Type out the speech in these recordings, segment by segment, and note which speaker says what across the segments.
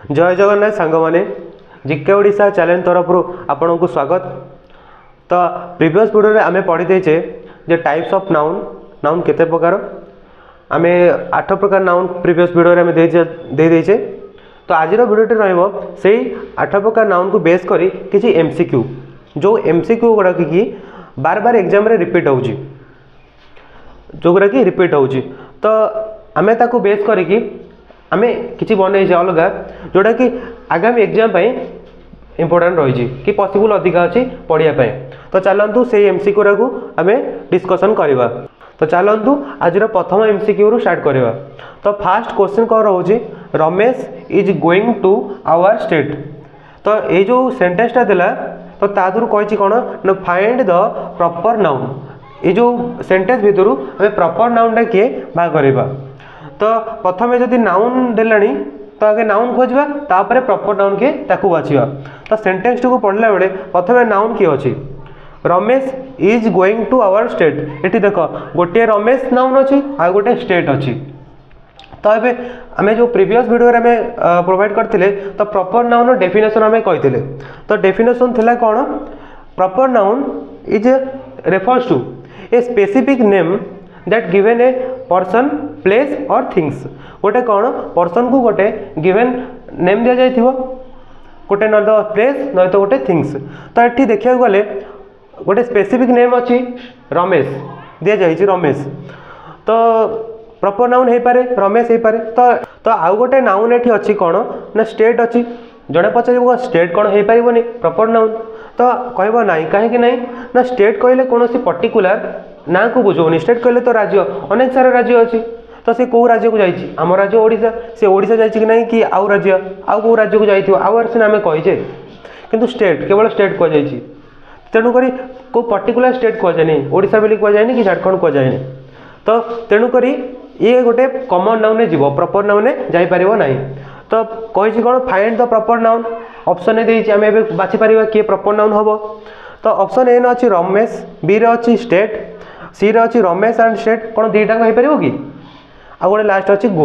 Speaker 1: जय जगन्नाथ सांग मैंने जिके ओडिशा चैलेंज तरफ आपन को स्वागत। तो प्रीवियस वीडियो आम पढ़ी देचे जे टाइप्स ऑफ नाउन नाउन केते प्रकार आम 8 प्रकार नाउन प्रीवियस वीडियो में दे देचे। तो आज वीडियोटी रहिबो सेही 8 प्रकार नाउन को बेस करी किछि एमसीक्यू जो एमसीक्यू गुड़ा कि बार बार एग्जाम रे रिपीट होउची जो गुड़ा कि रिपीट होउची। तो आमे ताको बेस करी कि आमे किछि बनै छै अलगा जोटा कि आगामी एग्जाम पे इंपोर्टेंट रही कि पॉसिबल अधिक अच्छी पढ़िया। तो चलतु से एमसीक्यू रा को आमे डिस्कशन करवा। तो चलतु आज प्रथम एमसीक्यू रु स्टार्ट करवा। तो फास्ट क्वेश्चन कौन रोचे Ramesh is going to our state. तो ये जो सेंटेंसटा देला तो तादुरु कहिछि कोन न फाइंड द प्रॉपर नाउन। ये जो सेंटेंस भितर हमें प्रॉपर नाउनटा किए बाहर करवा। तो प्रथम जदि नाउन देलानी तो आगे नाउन खोजा तापर प्रॉपर नाउन किए ताकू बाछिया। तो सेंटेंस को पढ़ला बेले प्रथम नाउन किए अच्छी Ramesh is going to our state. ये देख गोटे रमेश नाउन अच्छी आ गोटे स्टेट अच्छी। तो ये आम जो प्रीवियस वीडियो में प्रोवाइड करते तो प्रॉपर नाउन डेफिनेशन आम कही। तो डेफिनेशन थिला कौन proper noun is refers to a specific name that given a person place और थिंग्स। गोटे कौन पर्सन को गोटे गिवन नेम दि जाइथिबो गोटे न तो प्लेस न तो गोटे थिंग्स। तो ये देखा गले गोटे स्पेसिफिक नेम अच्छी रमेश दि जाइए रमेश। तो प्रॉपर नाउन हो पारे रमेश हो पारे। तो आउ गोटे नाउन ये अच्छी कौन ना स्टेट अच्छी जड़े पचार स्टेट कौन हो पारनी प्रॉपर नाउन। तो कहब ना कहीं ना स्टेट कहले कौन पर्टिकुलर ना को बुझौनी। स्टेट कहले तो राज्य अनेक सारा राज्य अच्छी। तो सी कौ राज्य को जाइए आम राज्य ओडिशा से ओडिशा जाइए कि नहीं कि आउ राज्य आउ कौ राज्य को जाइए आउ सीना आम कहीचे किंतु स्टेट केवल स्टेट कहुई। तेणुक कौ पर्टिकुलर स्टेट कहुए ओडिशा बोली कहुए कि झारखंड कहुए। तो तेणुक ये गोटे कॉमन नाउन जीव प्रॉपर नाउन जापर ना। तो कही कौन find the proper noun option ए देइछि आम एबे बाछि परिबा किए प्रॉपर नाउन हबो। तो ऑप्शन ए न अछि रमेश बी रे अछि स्टेट सी रे अछि रमेश एंड स्टेट कौन दुईटा हो पार कि आ गोटे लास्ट अच्छी गो।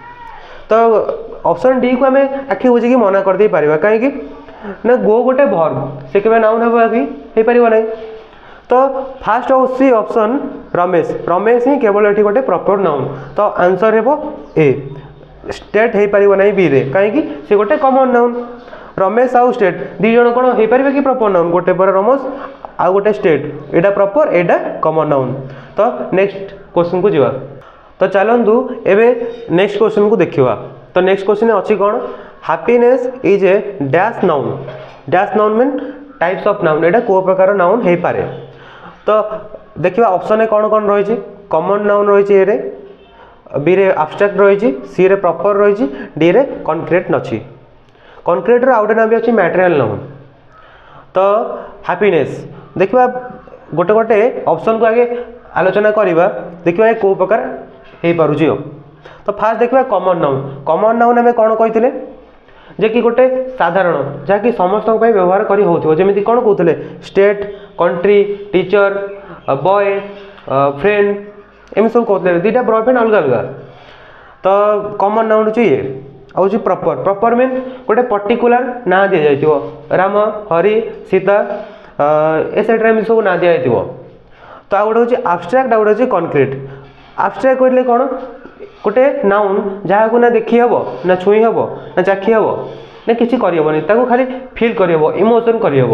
Speaker 1: तो ऑप्शन डी को आम आखि बुझिकी मना कर दे पारिबा कहीं ना गो गोटे वर्ब से केबे नाउन हेबो कि हे परिबो नै। तो फास्ट होसी ऑप्शन रमेश रमेश ही केवल एठी गोटे प्रॉपर नाउन। तो आंसर हेबो ए स्टेट हे परिबो नै बी रे कहीं से गोटे कॉमन नाउन रमेश आउ स्टेट दी जण कोन हे परिबे कि प्रॉपर नाउन गोटे पर रमेश आ गोटे स्टेट एटा प्रॉपर एटा कॉमन नाउन। तो नेक्स्ट क्वेश्चन को जीवा। तो चलतु एबे नेक्स्ट क्वेश्चन को देखिवा। तो नेक्स्ट क्वेश्चन अच्छी कौन happiness is a dash noun. Dash noun mean types of noun एटा को प्रकार नाउन हो पारे। तो देखिवा ऑप्शन ए कौन कौन रही कॉमन नाउन रही ए रे बी रे एब्स्ट्रैक्ट रही सी रे प्रॉपर रही डी रे कॉन्क्रीट अच्छी। कॉन्क्रीट रो आउटे नाम भी अच्छी मटेरियल नाउन। तो हैप्पीनेस देखिवा गोटे गोटे ऑप्शन को आगे आलोचना करवा देखिए कौ प्रकार हो पारुची। तो फास्ट देखिए कॉमन नाउन। कॉमन नाउन आम कौन कही जे कि गोटे साधारण जहाँकि समस्त व्यवहार करी होथिबो जेमिति कौन कहते state country teacher boy friend एम सब कहते दुईटा बॉयफ्रेंड अलग अलग। तो कॉमन नाउन ये आउची प्रॉपर प्रॉपर मीन गोटे पर्टिकुलर ना दि जाइथिबो राम हरि सीता एसेट्रा एम सब ना दि जाइथिबो। तो आ गोटे हूँ एब्स्ट्रैक्ट आ गोटे हूँ कॉन्क्रीट। एब्स्ट्रैक्ट कहले कौन गोटे नाउन जहाँ को ना देखी हम ना छुई हम ना चाखी हम ना किसी करहबनी ताको खाली फील करहब इमोशन करहब।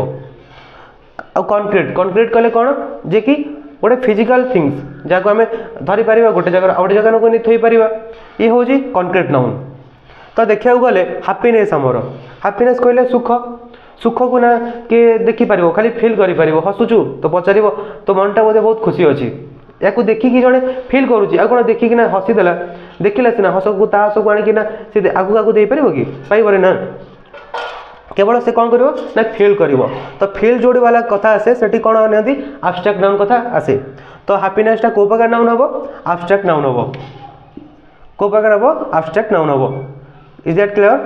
Speaker 1: आ कॉन्क्रीट कॉन्क्रीट कहले कौन जे कि गोटे फिजिकल थिंग्स जहाँ को आम धरी पार गोटे जगह आ गोटे जगह को नहीं थोई पार ये हूँ कॉन्क्रीट नाउन। तो देखा गले हैप्पीनेस आमर हैप्पीनेस कहले सुख सुख को ना किए देखिपार खाली फिल कर हसुचु तो पचार तो मनटा बोधे बहुत खुशी अच्छी या देखिकी जड़े फिल करुच्ची आ कौन देखिकी ना हसीदेला देखला सीना हस को ता हस को आणिकिना सी आगू आगू दे पार कि पाइबरे ना केवल से कौन करिवो ना फिल करिवो। तो फिल जोड़ी वाला कथा आसे सेठी कौन नियंती एब्स्ट्रैक्ट नाउन कथा आसे। तो हैप्पीनेसटा को प्रकार नाउन हबो एब्स्ट्रैक्ट नाउन हबो को प्रकार हबो एब्स्ट्रैक्ट नाउन हबो। Is that clear.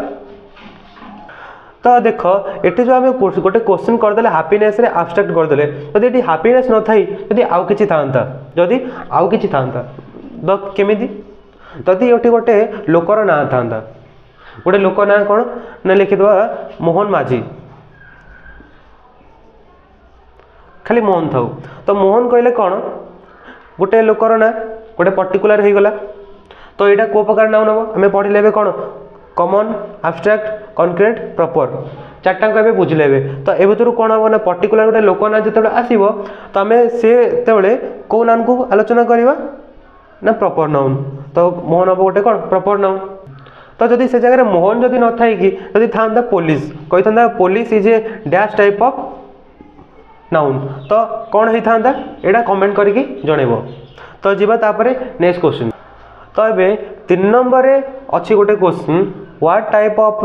Speaker 1: तो देख ये जो आम गोटे क्वेश्चन करदे हैप्पीनेस रे एब्स्ट्रैक्ट करदे जदि ये हैप्पीनेस न थाई जदि आउ किछि थांता जदि आउ किछि थांता तो केमिति जदि ये गोटे लोकर ना थांता गोटे लोक ना कौन ना लिखिद मोहन माझी, खाली मोहन थाउ। तो मोहन कहले कौन गोटे लोकर ना गोटे पर्टिकुलर हो गला। तो यहाँ को प्रकार नाउन हम आम पढ़ले कौन कॉमन, एब्स्ट्रैक्ट, कॉन्क्रीट, प्रॉपर, चार्टा को बुझले। तो ए भर कौन हम ना पर्टिकुलर गोटे लोक ना जो आसो तो आम से कौ नाउन को आलोचना करवा ना प्रॉपर नाउन। तो मोहन हम गोटे कौन प्रॉपर नाउन। तो जदि से जगह मोहन जदि न थाई कि जदि था पुलिस कही था police is a dash type of noun, तो कौन होता यहाँ कमेंट करके जनइब। तो जीवा तापरे नेक्स्ट क्वेश्चन। तो ये 3 नंबर अच्छी गोटे question what type of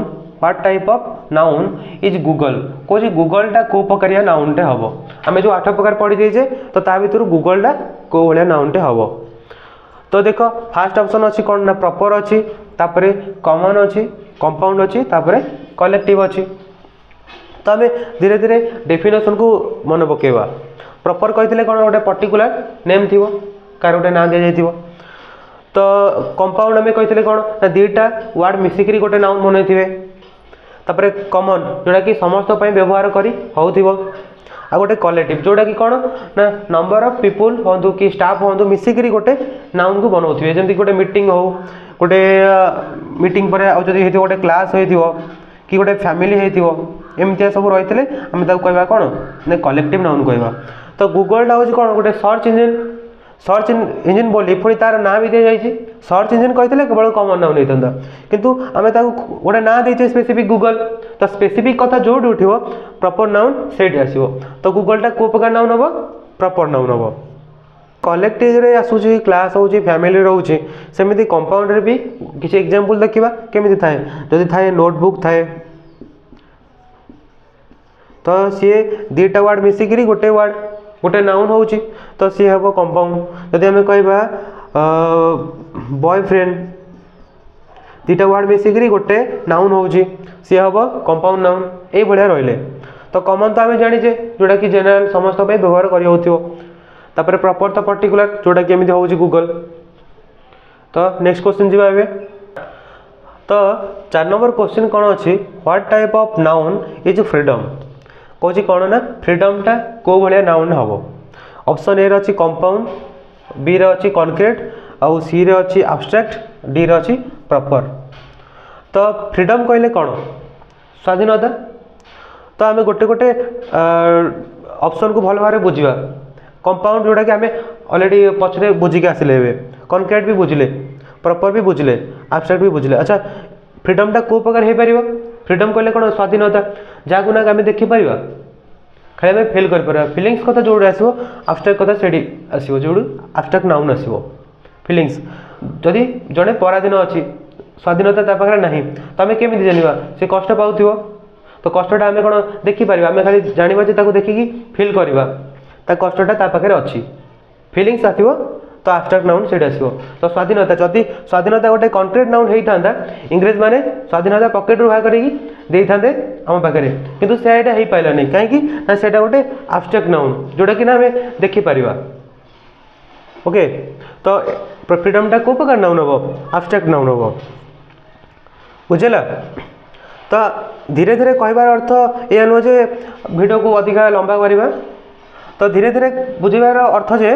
Speaker 1: noun is Google. कौन गूगलटा को प्रकारिया नाउनटे हम आम जो 8 प्रकार पढ़ी देजे तो ता भर गूगलटा को भाया नाउनटे हम। तो देख फास्ट ऑप्शन अच्छी कौन ना प्रॉपर अच्छी, तापरे कॉमन अच्छी, कंपाउंड अच्छी, तापरे कलेक्टिव अच्छी। तो आम धीरे धीरे डेफिनेशन को मन पकेवा। प्रॉपर कहते कौन गोटे पर्टिकुलर नेम थी कार गोटे ना दि जाइए। तो कंपाउंड आम कहते कौन ना 2टा वर्ड मिसिक गोटे नाउन बन थे। तापरे कॉमन जोड़ा कि समस्त व्यवहार करी हो। आ गोटे कलेक्टिव जोड़ा कि कौन ना नंबर ऑफ पीपुल हूँ कि स्टाफ हूँ मिसिक गोटे नाउन को बनाऊे। जमी गोटे मीटिंग हो गोटे मीटिंग पर आदि गोटे क्लास हो कि गोटे फैमिली होमती सब रही है आम कहवा कौन ना कलेक्टिव नाउन कहवा। तो गूगलटा हूँ कौन गोटे सर्च इंजिन बोली पुणी तार ना भी दी जाइए। सर्च इंजिन कहते केवल कॉमन नाउन होता किंतु आम गोटे ना दे स्पेसिफिक गूगल। तो स्पेसिफिक कथा जो उठो प्रॉपर नाउन से आसो। तो गूगलटा को प्रकार नाउन हम प्रॉपर नाउन हम। कलेक्टिव रे आसूची क्लास हो फैमिली रोचे सेमती कंपाउंड रे भी किसी एग्जांपल देखा केमी थाए। जदि थाए नोटबुक थाए तो सी 2टा वर्ड मिसिक गोटे नाउन हो तो सी हम कंपाउंड। जदि आम कहवा बॉयफ्रेंड 2टा वर्ड मिसिक गोटे नाउन हो सी हम कंपाउंड नाउन ये भाया रही। तो कॉमन तो आम जाचे जोटा कि जनरल समस्त व्यवहार कर। प्रॉपर तो पर्टिकुलर जोटा कि एमती हो गूगल। तो नेक्स्ट क्वेश्चन जी। तो 4 नंबर क्वेश्चन कौन अच्छी what type of noun is freedom. कौन कौन ना फ्रीडमटा को भाया नाउन हम। ऑप्शन ए अच्छी कंपाउंड, बी रे अच्छी कॉन्क्रीट, आउ सी रे अच्छी एब्स्ट्रैक्ट, डी रे अच्छी प्रॉपर। तो फ्रीडम कहले कौन स्वाधीनता। तो आम गोटे गोटे ऑप्शन को भल भाव बुझा। कंपाउंड जोड़ा कि आम ऑलरेडी पछरे बुझिक आसिले, कॉन्क्रीट भी बुझले, प्रॉपर भी बुझले, एब्स्ट्रैक्ट भी बुझले। अच्छा फ्रीडमटा को प्रकार हो पार। फ्रीडम कहले कौन स्वाधीनता जहाँ ना आम देखिपर खाली आम फिल कर फिलिंग्स कथा जो आसो एब्स्ट्रैक्ट कथा से आसो जो एब्स्ट्रैक्ट नाउन आसो फिलिंग्स। जदि जड़े पराधीन अच्छी स्वाधीनता ता पाखे ना तो आम केमी जाना से कष्ट पाऊ। तो कष्टा आम कौन देखिपर आम खाली जाना देखिकी फिल करवा कष्टा ता पाखे अच्छी फिलिंग्स आसो तो एब्स्ट्रैक्ट नाउन से आसो। तो स्वाधीनता जदि स्वाधीनता गोटे कॉन्क्रीट नाउन होता इंग्रेज माने स्वाधीनता पकेट रू बाहर करते आम पाखे किंतु सेटा हो पारा नहीं कहीं ना से गोटे एब्स्ट्रैक्ट नाउन जोटा कि ना आम देखिपर। ओके तो फ्रीडमटा को प्रकार नाउन हम एब्स्ट्रैक्ट नाउन हम बुझेगा। तो धीरे धीरे कहबार अर्थ यह नुह जे वीडियो को अधिका लंबा करवा। तो धीरे धीरे बुझार अर्थ जे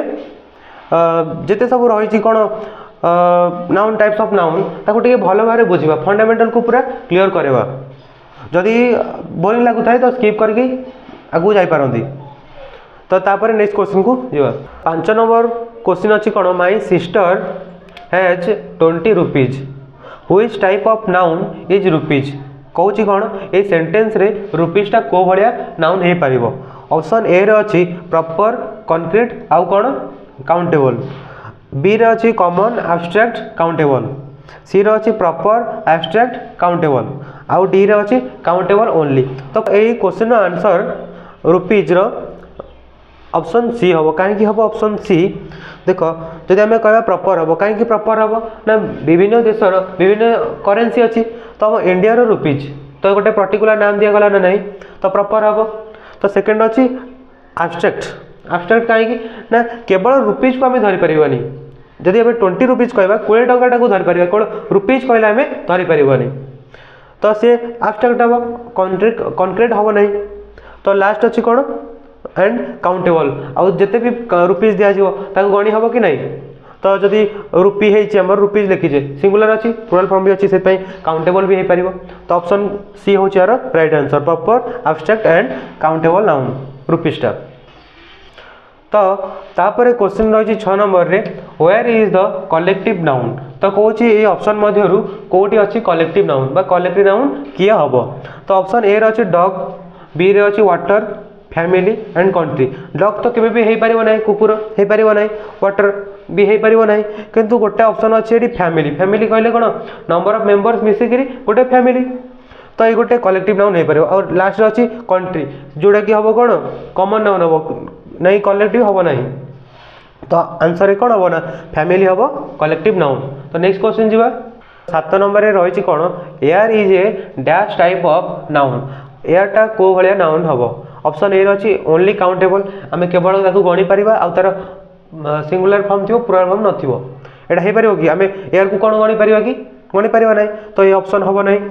Speaker 1: जिते सब रही कौन नाउन टाइप्स ऑफ नाउन ताको टिके भल भाव बुझा फंडामेंटल को पूरा क्लीयर करवा। जदि बोरिंग लगुता है तो स्किप करके आगू जापारती। तो तापर नेक्स्ट क्वेश्चन को जा। 5 नंबर क्वेश्चन अच्छी कौन my sister has 20 rupees which type of noun is rupees. कौन कौन ये सेंटेंस रे रुपीजटा को भाया नाउन हो पार। ऑप्शन ए रे अच्छी प्रॉपर, कॉन्क्रीट, आउ कौन काउंटेबल, बी रे अच्छी कॉमन, एब्स्ट्रैक्ट, काउंटेबल, सी रे अच्छी प्रॉपर, एब्स्ट्रैक्ट, काउंटेबल, आउ डी रे अच्छी काउंटेबल ओनली। तो यही question answer rupees option C हम। कहीं हम ऑप्शन सी देख जदि आम कह प्रॉपर हम कहीं प्रॉपर हम ना विभिन्न देशर विभिन्न करेन्सी अच्छी तो हम इंडिया रुपीज तो गोटे पर्टिकुलर नाम दिगला ना नहीं तो प्रॉपर हम। तो सेकेंड अच्छी एब्स्ट्रैक्ट। एब्स्ट्रैक्ट कहीं ना केवल रुपीज को आम धरीपर जदि आम 20 रुपीज कहवा 20 टंका धरीपर केवल रुपीज कहले आम धरीपर। तो सी आब्स्ट्राक्ट हम कॉन्क्रीट हम ना। तो लास्ट अच्छी कौन एंड काउंटेबल आउ जिते भी रुपीज दिज्व गणी हम कि नहीं। तो जदि रुपी है रुपीज लिखीजे सिंगुलर अच्छी प्लुराल फॉर्म भी अच्छी से काउंटेबल भी हो पार। तो ऑप्शन सी हूँ यार right answer proper abstract and countable noun रुपीजटा। तो तापर क्वेश्चन रही 6 नंबर रे where is the collective noun. तो कौन ये ऑप्शन मध्यरु कोटी अच्छी कलेक्टिव नाउन बा कलेक्टिव नाउन किए हम। तो ऑप्शन ए अच्छी डॉग, बी रे अच्छी water, family and country. Dog तो केबे भी हो पार ना, कुकुर हो पार ना, वाटर भी हो पार ना, किंतु गोटे ऑप्शन अच्छे ये फैमिली। फैमिली कहले कौन नंबर ऑफ मेंबर्स मिसिकी गोटे फैमिली। तो ये गोटे कलेक्टिव नाउन हो पार। और लास्ट अच्छी कंट्री जोटा कि हम कौन कॉमन नाउन हम नहीं कलेक्टिव हम ना। तो आंसर कौन हम ना फैमिली हम कलेक्टिव नाउन। तो नेक्स्ट क्वेश्चन जी 7 नंबर रही कौन air is a dash type of noun. एयरटा को भाया नाउन हम। ऑप्शन ए अच्छी ओनली काउंटेबल आम केवल गणी पार आर सिंगुलर फॉर्म थी प्लुराल फॉर्म नथिबो। एटा हो पार कि आम एयर को कौन गणी पार कि गणी पार ना। तो ये ऑप्शन हम ना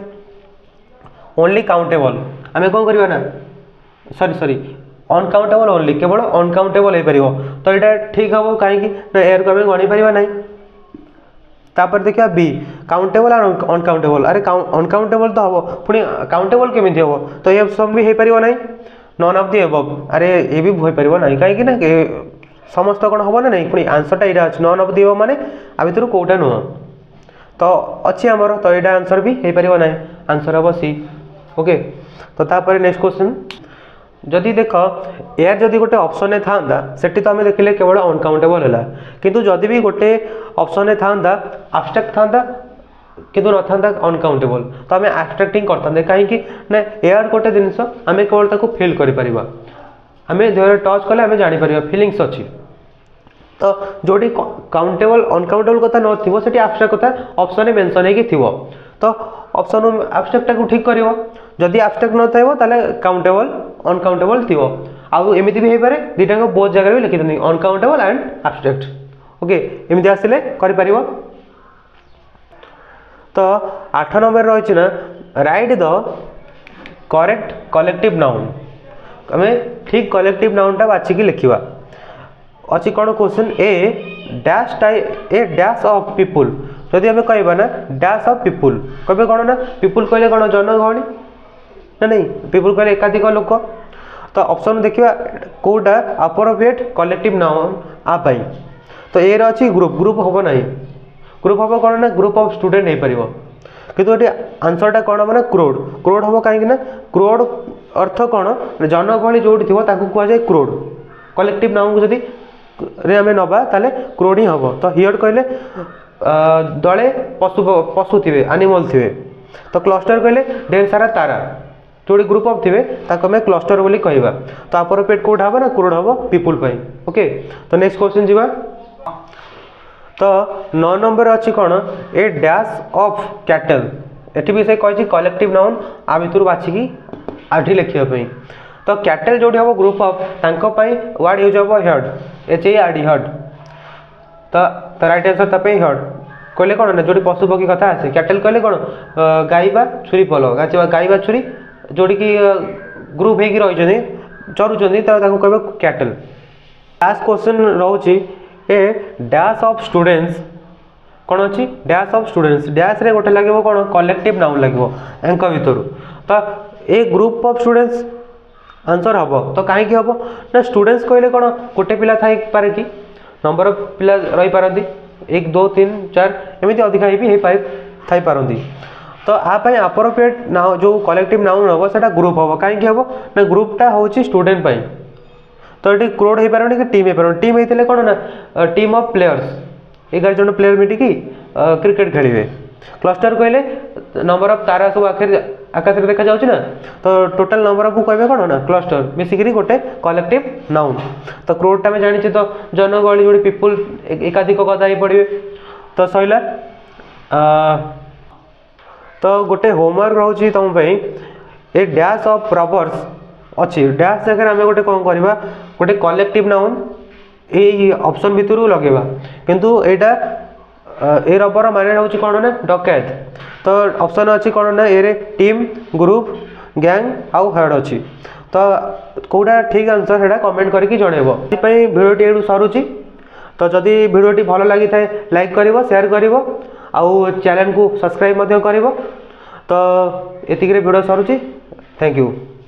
Speaker 1: ओनली काउंटेबल आम कौन करवा ना सॉरी अनकाउंटेबल ओनली केवल अनकाउंटेबल हो पार। तो यहाँ ठीक हम कहीं एयर को आम गणी पार ना। तापर देखिए बी काउंटेबल और अनकाउंटेबल। अरे अनकाउंटेबल तो हम पुणी काउंटेबल केमी हम। तो ये सब भी हो पार ना नन ऑफ दी एबव। अरे ये भी हो पार ना कहीं ना समस्त कौन हम ना नहीं पुणी आंसरटा यहाँ अच्छे नन ऑफ दी एबव माने आ भर कौटा नुह। तो अच्छी आमर तो यहाँ आंसर भी हो पार ना आंसर हम सी। ओके तो तापर नेक्स्ट क्वेश्चन जदि देख एयर जदि गोटे ऑप्शन था सेठी तो आम देखिले केवल अनकाउंटेबल है। किंतु जदि भी गोटे ऑप्शन था एब्स्ट्रैक्ट था किंतु न था अनकाउंटेबल तो आम एब्स्ट्रैक्टिंग करते कहीं ना एयर गोटे जिनस आम केवल ताको फील कर आम देह टच कले आम जापर फिलिंग्स अच्छी। तो जोटी काउंटेबल अनकाउंटेबल कथा नथिबो सेठी एब्स्ट्रैक्ट कथा ऑप्शन मेंशन होगी थी। तो ऑप्शन एब्स्ट्रैक्ट को ठीक करिवो जदि एब्स्ट्रैक्ट न थाइबो ताले काउंटेबल अनकाउंटेबल थिबो। आउ एमिति भी हे पारे दुईटा को बहुत जगह भी लिखि दनी अनकाउंटेबल एंड एब्स्ट्रैक्ट। ओके एमिति आसिले करि परिवो। तो 8 नंबर रही ना write the correct collective noun. आम ठीक कलेक्टिव नाउनटा बाछिकी लिखिबा अच्छी कौन question a dash type a dash of people. जदि आम कहवा ना डैश ऑफ पीपुल कहे कौन ना पीपुल कहले कौन जनगहणी ना नहीं पीपुल कहले एकाधिक लोक। तो ऑप्शन देखिए कौटा अप्रोप्रिएट कलेक्टिव नाउन आपाई। तो ए अच्छी ग्रुप ग्रुप हम ना ग्रुप हम कौन ना ग्रुप ऑफ स्टूडेंट हो पार। किंतु ये आंसरटा कौन हम ना क्रोड क्रोड हम कहीं क्रोड अर्थ कौन जनगहली जोटी थी कहुए क्रोड कलेक्टिव नाउन को जदि आम नवा ताले क्रोड ही हम। तो हियर कहले दले पशु पशु थे एनिमल थे। तो क्लस्टर कहले ढेर सारा तारा जोड़ी ग्रुप ऑफ थे आम क्लस्टर बोली कहवा। तो अप्रोप्रिएट कोड हम ना क्रोड हम पीपुल पाई। ओके तो नेक्स्ट क्वेश्चन जी तो 9 नंबर अच्छी कौन ए डैश ऑफ कैटल। एटी भी से कही कलेक्टिव नाउन आ भर बाछिकी आठी लिखापी। तो कैटल जो हम ग्रुप ऑफ तांपाई वर्ड यूज हम हेड HERD हेड। तो राइट आंसर तापाई हेड कहले कौन ना जोटी पशु पक्षी कथा आसे कैटल कहले कौन गाई बा छुरी पल गाई बा छुरी जोटी की ग्रुप हो रही चरुचंदी कह कैटल। लास्ट क्वेश्चन रोचे ए डैश ऑफ स्टूडेंट्स कौन अच्छी डैश ऑफ स्टूडेंट्स डैश रे गोटे लगे कौन कलेक्टिव नाउन लगे एंक भर। तो a group of students answer हम। तो कहीं हम ना स्टूडेंट्स कहले कौन गोटे पिला थाई पारे कि नंबर ऑफ पिला रही पारती 1 2 3 4 एमती अधिका भी थी पारती। तो आपाई अप्रोप्रिएट नाउ जो कलेक्टिव नाउन हम से ग्रुप हम कहीं हम ना ग्रुपटा हूँ स्टूडेंट पाई। तो ये क्रोड हो पारे कि टीम हो पारे टीम होते कौन ना टीम ऑफ प्लेयर्स 11 जन प्लेयर मिटिकी क्रिकेट खेलिए। क्लस्टर कहले नंबर ऑफ तारा सब आकाश में देखा जाऊँ ना। तो टोटल नंबर ऑफ कहे कौन ना क्लस्टर मिसिकी गोटे कलेक्टिव नाउन। तो क्रोडटा में जानी तो जनगहली जोड़ी पीपुल एकाधिक कथा ही पड़े। तो सैला तो गोटे होमवर्क रोचे तुम ए डैश ऑफ प्रॉवर्ब्स अच्छी डैश जगह आम गोटे कौन करवा गोटे कलेक्टिव नाउन ये ऑप्शन भितर लगेगा। किंतु एटा ए रबर माने हूँ कौन ना डकैत। तो ऑप्शन अच्छी कौन ना ए टीम ग्रुप गैंग आउ हेड अच्छी। तो कौटा ठीक आंसर है कमेंट करके जनइब। भिडियोटी ये सरुची। तो जदि भिडियोटी भल लगी था लाइक कर शेयर कर चैनल को सब्सक्राइब कर। तो ये भिडियो सरुची। Thank you.